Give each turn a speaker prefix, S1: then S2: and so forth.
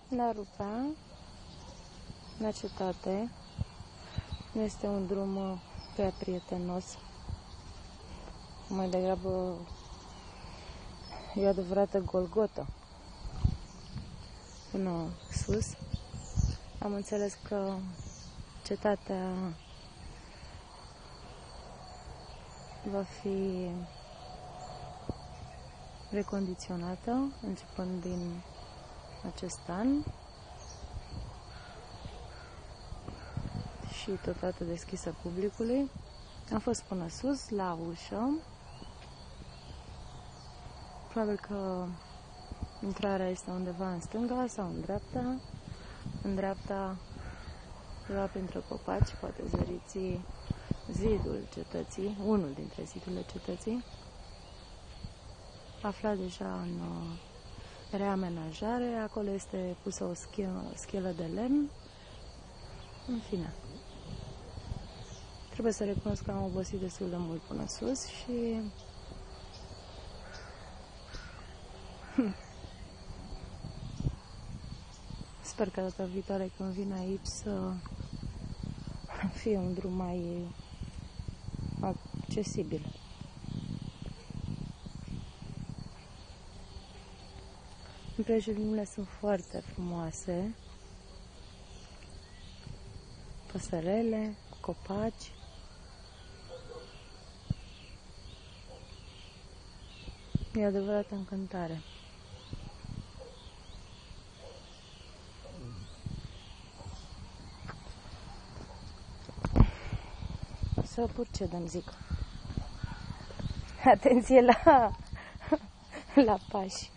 S1: la Rupea, la cetate. Nu este un drum prea prietenos. Mai degrabă e o adevărată Golgotă până sus. Am înțeles că cetatea va fi recondiționată începând din acest an și totodată deschisă publicului. Am fost până sus, la ușă. Probabil că intrarea este undeva în stânga sau în dreapta. În dreapta, undeva printre copaci, poate zăriți zidul cetății, unul dintre zidurile cetății, aflat deja în reamenajare. Acolo este pusă o schelă de lemn. În fine, trebuie să recunosc că am obosit destul de mult până sus și sper că data viitoare când vin aici să fie un drum mai accesibil. Împrejurimile sunt foarte frumoase. Păsărele, copaci. E adevărată încântare. Să procedăm, zic. Atenție la pași.